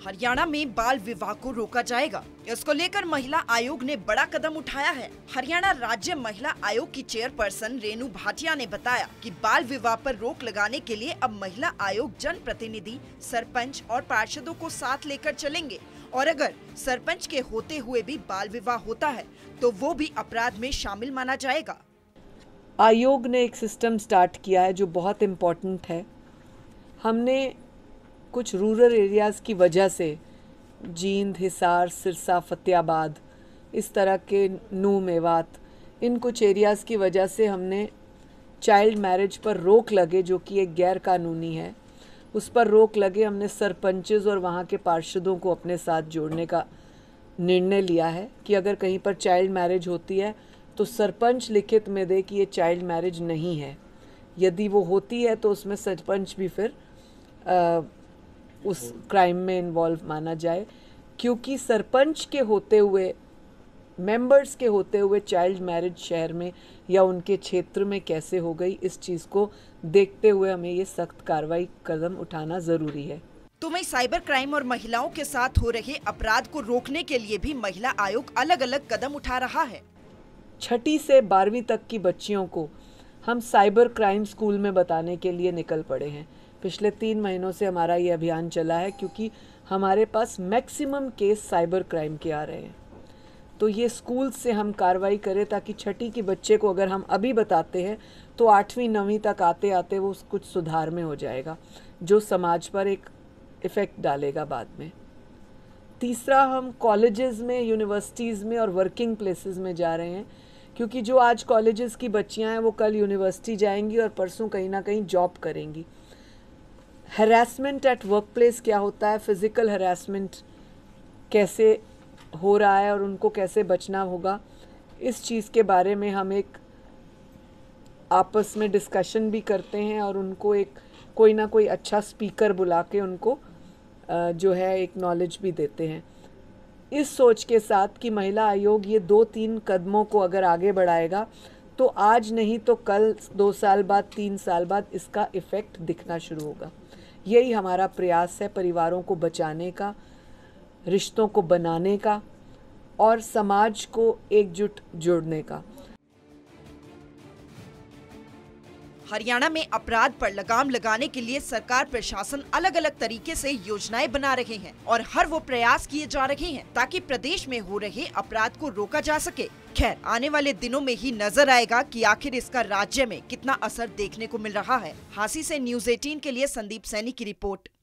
हरियाणा में बाल विवाह को रोका जाएगा। इसको लेकर महिला आयोग ने बड़ा कदम उठाया है। हरियाणा राज्य महिला आयोग की चेयरपर्सन रेणु भाटिया ने बताया कि बाल विवाह पर रोक लगाने के लिए अब महिला आयोग जन प्रतिनिधि, सरपंच और पार्षदों को साथ लेकर चलेंगे और अगर सरपंच के होते हुए भी बाल विवाह होता है तो वो भी अपराध में शामिल माना जाएगा। आयोग ने एक सिस्टम स्टार्ट किया है जो बहुत इम्पोर्टेंट है। हमने कुछ रूरल एरियाज़ की वजह से जींद, हिसार, सिरसा, फतेहाबाद, इस तरह के नूह, मेवात, इन कुछ एरियाज़ की वजह से हमने चाइल्ड मैरिज पर रोक लगे, जो कि एक गैर कानूनी है, उस पर रोक लगे। हमने सरपंचेस और वहाँ के पार्षदों को अपने साथ जोड़ने का निर्णय लिया है कि अगर कहीं पर चाइल्ड मैरिज होती है तो सरपंच लिखित में दे कि ये चाइल्ड मैरिज नहीं है। यदि वो होती है तो उसमें सरपंच भी फिर उस क्राइम में इन्वॉल्व माना जाए, क्योंकि सरपंच के होते हुए, मेंबर्स के होते हुए चाइल्ड मैरिज शहर में या उनके क्षेत्र में कैसे हो गई, इस चीज़ को देखते हुए हमें ये सख्त कार्रवाई कदम उठाना ज़रूरी है। तो वहीं साइबर क्राइम और महिलाओं के साथ हो रहे अपराध को रोकने के लिए भी महिला आयोग अलग अलग कदम उठा रहा है। 6ठी से 12वीं तक की बच्चियों को हम साइबर क्राइम स्कूल में बताने के लिए निकल पड़े हैं। पिछले 3 महीनों से हमारा ये अभियान चला है, क्योंकि हमारे पास मैक्सिमम केस साइबर क्राइम के आ रहे हैं। तो ये स्कूल से हम कार्रवाई करें ताकि 6ठी के बच्चे को अगर हम अभी बताते हैं तो 8वीं 9वीं तक आते आते वो कुछ सुधार में हो जाएगा, जो समाज पर एक इफ़ेक्ट डालेगा बाद में। तीसरा, हम कॉलेजेस में, यूनिवर्सिटीज़ में और वर्किंग प्लेसेस में जा रहे हैं, क्योंकि जो आज कॉलेजेस की बच्चियां हैं वो कल यूनिवर्सिटी जाएंगी और परसों कहीं ना कहीं जॉब करेंगी। हैरेसमेंट एट वर्क प्लेस क्या होता है, फिज़िकल हैरेसमेंट कैसे हो रहा है और उनको कैसे बचना होगा, इस चीज़ के बारे में हम एक आपस में डिस्कशन भी करते हैं और उनको एक कोई ना कोई अच्छा स्पीकर बुला के उनको जो है एक नॉलेज भी देते हैं, इस सोच के साथ कि महिला आयोग ये 2-3 कदमों को अगर आगे बढ़ाएगा तो आज नहीं तो कल, 2 साल बाद, 3 साल बाद इसका इफ़ेक्ट दिखना शुरू होगा। यही हमारा प्रयास है, परिवारों को बचाने का, रिश्तों को बनाने का और समाज को एकजुट जोड़ने का। हरियाणा में अपराध पर लगाम लगाने के लिए सरकार, प्रशासन अलग अलग तरीके से योजनाएं बना रहे हैं और हर वो प्रयास किए जा रहे हैं ताकि प्रदेश में हो रहे अपराध को रोका जा सके। खैर, आने वाले दिनों में ही नजर आएगा कि आखिर इसका राज्य में कितना असर देखने को मिल रहा है। हांसी से न्यूज़ 18 के लिए संदीप सैनी की रिपोर्ट।